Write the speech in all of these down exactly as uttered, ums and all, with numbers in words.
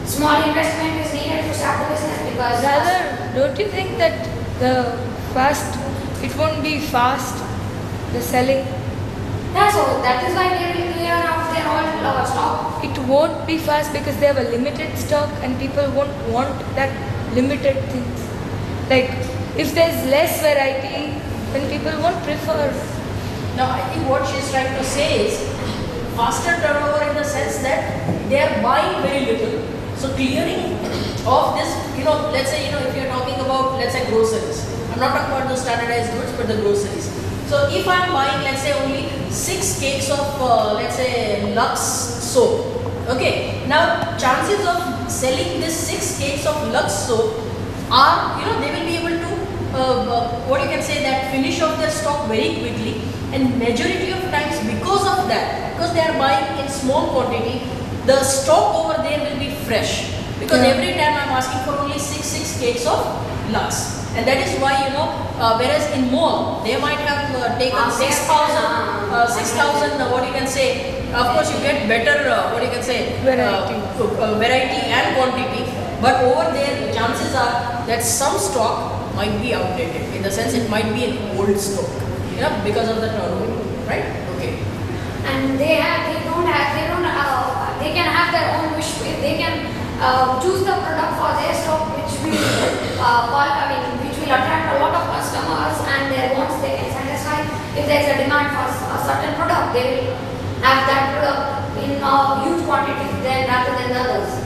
small investment is needed to start the business because Rather, don't you think that the fast, it won't be fast, the selling? yeah, so that is why they will clear out their all uh, stock. It won't be fast because they have a limited stock and people won't want that limited things. Like, if there's less variety, then people won't prefer. Now, I think what she's trying to say is faster turnover in the sense that they are buying very little. So clearing of this, you know, let's say, you know, if you're talking about, let's say, groceries. I'm not talking about the standardized goods, but the groceries. So if I'm buying, let's say, only six cakes of, uh, let's say, Lux soap. Okay. Now, chances of selling this six cakes of Lux soap are, you know, they will be able to, uh, uh, what you can say, that finish off their stock very quickly. And majority of times because of that, because they are buying in small quantity, the stock over there will be fresh. Because Yeah. every time I'm asking for only six, six cakes of Lux. And that is why, you know, uh, whereas in mall, they might have uh, taken Ah, six thousand, uh, six thousand, uh, what you can say, of course you get better, uh, what you can say, Variety. Uh, uh, variety and quantity. But over there, chances are that some stock might be outdated. In the sense, it might be an old stock. Yeah, because of the turnover, right? Okay. And they have, they don't have, they don't, uh, they can have their own wish. They can uh, choose the product for their stock, which will, uh, call, I mean, which will attract a lot of customers, and their wants they can satisfy. If there is a demand for a certain product, they will have that product in a huge quantity then rather than others.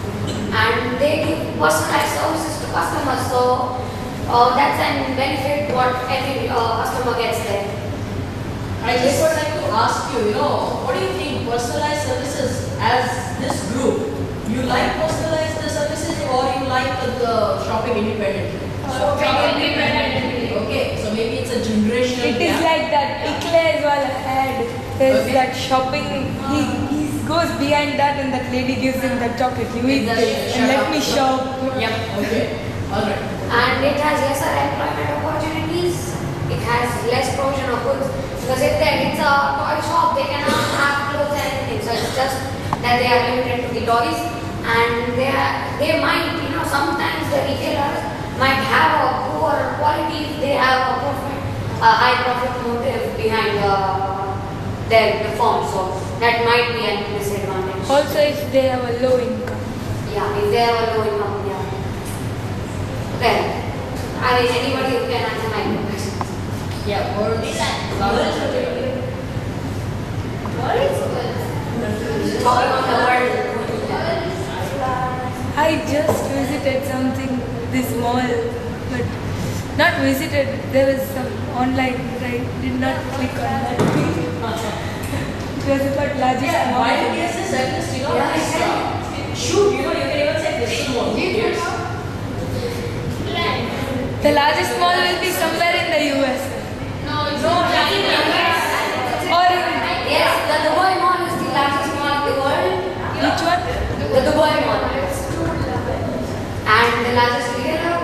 And they give personalized services to customers, so uh, that's an benefit what every uh, customer gets there. I just would like to ask you, you know, what do you think personalized services as this group? You like personalized services or you like the, the shopping independently? Shopping independently. Okay, so maybe it's a generational It is gap. like that Eclairs wala ad. There's Okay. that shopping. He, he goes behind that and that lady gives him that chocolate. You eat Exactly. this Shut and let up. me shop. Yep, okay, alright. And it has lesser employment opportunities. It has less provision of goods. Because if they, it's a toy shop, they cannot have clothes and anything. So it's just that they are limited to the toys. And they are, they might, you know, sometimes the retailers might have a poor quality if they have a profit, a high profit motive behind uh, their the firm. So that might be a disadvantage. Also, if they have a low income. Yeah, if they have a low income, yeah. Okay. I mean, anybody who can answer my question. Yeah, or Talking on the word. I just visited something, this mall, but not visited. There was some online, but I did not click on that. It was about largest yeah, mall. why do you say at least, you know, Yeah, this, uh, shoot, you know, you can even say this one. Yes. The largest mall will be somewhere in the U S. No, it's not. Or in Yes, the Dubai Mall is the largest mall in the world. which one? The Dubai Mall. And the largest retailer.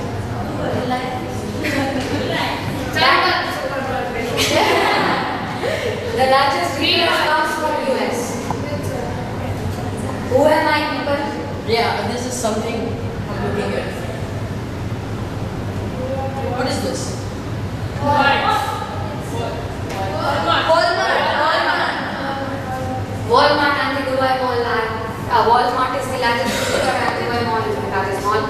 The largest retailer comes from U S. Who am I, people? Yeah, this is something I'm looking at. What is this? Walmart. Walmart and the Dubai Mall are, uh, Walmart is the largest retailer and Dubai Mall is the largest mall.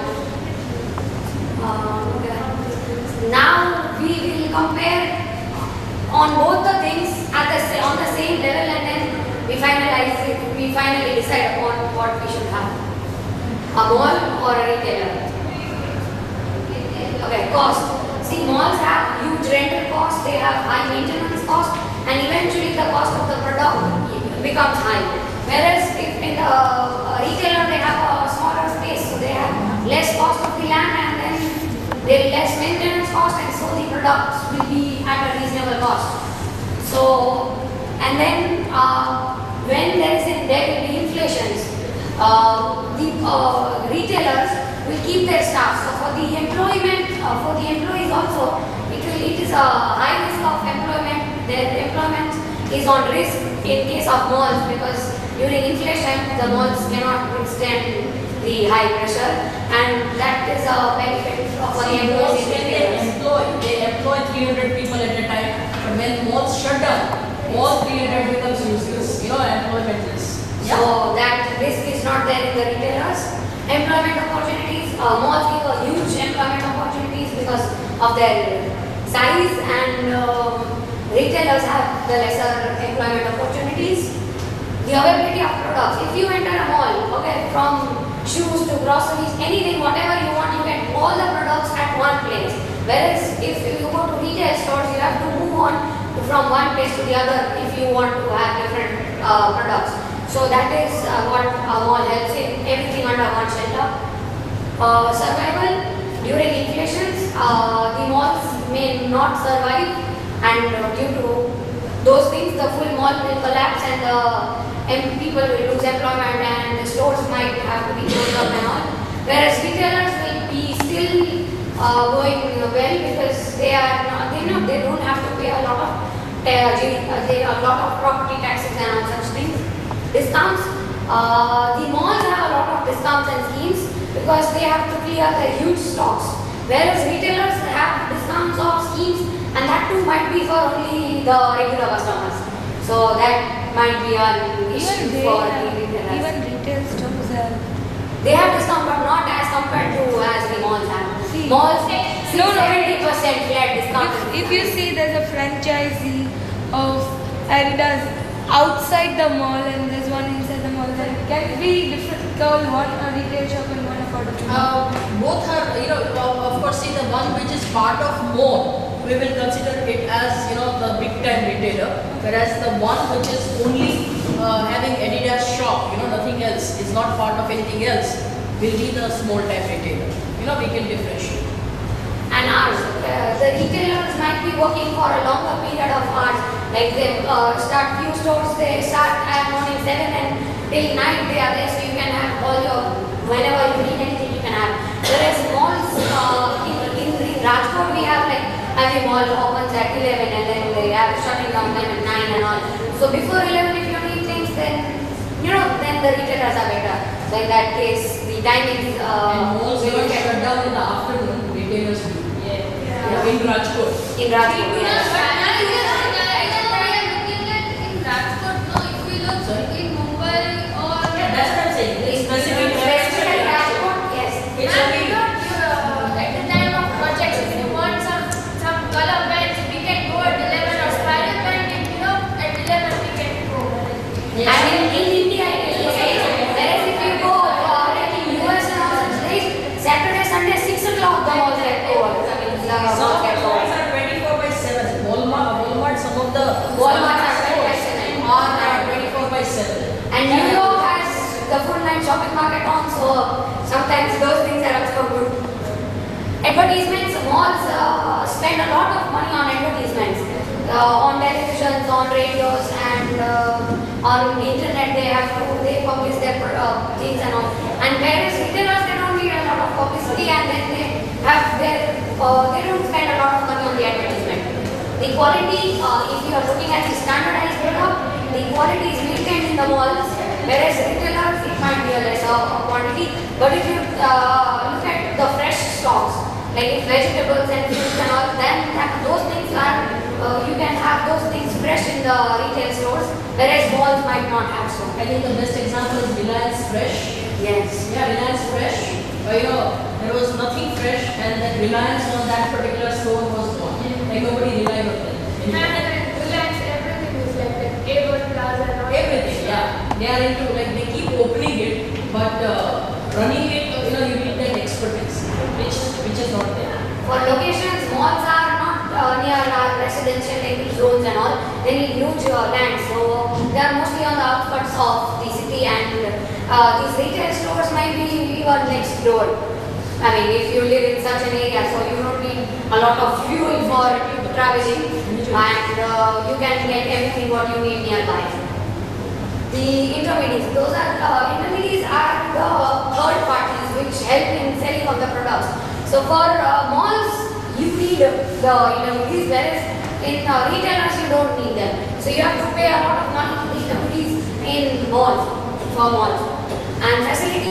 Uh, okay. Now we will compare on both the things at the sa- on the same level, and then we finalize it. We finally decide upon what we should have: a mall or a retailer. Okay, cost. See, malls have huge rental costs. They have high maintenance costs, and eventually the cost of the product becomes high. Whereas if in the uh, retailer they have a smaller space, so they have less cost of the land, and then there is less maintenance cost, and so the products will be at a reasonable cost. So, and then uh, when there is a, there will be inflations, uh, the uh, retailers will keep their staff. So for the employment, uh, for the employees also, it will it is a high risk of employment. Their employment is on risk in case of malls, because during inflation the malls cannot withstand the high pressure, and that is a benefit for the See, employees. malls, when they employ, they employ three hundred people at a time, but when malls shut down, all three hundred becomes useless, you know, employmentless. Yeah. So that risk is not there in the retailers. Employment opportunities, uh, malls give a huge employment opportunities because of their size, and um, retailers have the lesser employment opportunities. The availability of products. If you enter a mall, okay, from shoes to groceries, anything, whatever you want, you get all the products at one place. Whereas if you go to retail stores, you have to move on from one place to the other if you want to have different uh, products. So that is uh, what a mall helps in, everything under one shelter. Uh, survival during inflations, uh, the malls may not survive, and uh, due to those things, the full mall will collapse, and the and people will lose employment, and the stores might have to be closed up and all. Whereas retailers will be still uh, going well because they are not, they not they don't have to pay a lot of uh, they, a lot of property taxes and all such things. Discounts. Uh, the malls have a lot of discounts and schemes because they have to clear their huge stocks. Whereas retailers have discounts or schemes, and that too might be for only the regular customers. So that might be an issue Even they for have, the retailers. even retail stores have. They have discount, but not as compared to as the malls have. See, malls no, no, seventy percent flat discount. If, if you see there's a franchisee of Adidas outside the mall and there's one inside the mall, then can it be different? Call one a retail shop and one a product shop? Uh, both are, you know, of of course, see the one which is part of mall, we will consider it as, you know, the big time retailer, whereas the one which is only uh, having Adidas shop, you know, nothing else, is not part of anything else, will be the small time retailer. You know, we can differentiate. And hours. Uh, the retailers might be working for a longer period of hours. Like they uh, start few stores, they start at morning seven and till night they are there, so you can have all your, whenever you need anything you can have. Whereas malls, uh, in, in, in Rajkot we have like every mall opens at eleven and then they have shutting down time at nine and all. So before eleven if you need things, then you know, then the retailers are better. So in that case, the timings uh, And malls will don't get shut down in the afternoon, retailers do. Yeah. Yeah. In Rajkot. In Rajkot. In Yes. Rajkot, no, if we look Sorry? in Mumbai or That's what I'm saying. It's specific. Specific at Rajkot, yes. It's and only. you know, you, uh, at the time of projects, if you want some some color pens, we can go at eleven or spiral pen, and you know, at eleven we can go. Yes. And in, in India, it is the same. Whereas if you go uh, like in U S and all such days, Saturday, Sunday, six o'clock, the malls get over. I mean, the Some malls of the get malls over. are twenty-four by seven. Walmart, Walmart, some of the Walmart are twenty-four by seven. are twenty-four by seven. And New York has the full night shopping market on, so sometimes those things are also good. Advertisements, malls uh, spend a lot of money on advertisements. Uh, on televisions, on radios, and uh, on the internet, they have to, they publish their uh, things and all. And whereas retailers, they don't need a lot of publicity, and then they have their, uh, they don't spend a lot of money on the advertisement. The quality, uh, if you are looking at the standardized product, the quality is maintained in the malls, whereas retailers, it might be a lesser quantity. But if you uh, look at the fresh stocks, like if vegetables and fruits and all, then that, those things are, uh, you can have those things fresh in the retail stores, whereas malls might not have so. I think the best example is Reliance Fresh. Yes. Yeah, Reliance Fresh. But you know, there was nothing fresh, and then Reliance on that particular store was gone. Like nobody relied on them. And anymore. Reliance, everything is like that. A one Plaza and all. Everything, yeah. They are into, like, they keep opening it, but uh, running it, you know, you need that expertise, which, which is not there. For locations, malls are not uh, near our residential like zones and all. They need huge uh, land, so they are mostly on the outskirts of the city, and uh, these retail stores might be even next door. I mean, if you live in such an area, so you don't need a lot of fuel for traveling, and uh, you can get everything what you need nearby. The intermediaries, those are uh, intermediaries are the third parties which help in selling of the products. So for uh, malls, you need the intermediaries, whereas in uh, retailers you don't need them. So you have to pay a lot of money to the intermediaries in malls, for malls. And facilities.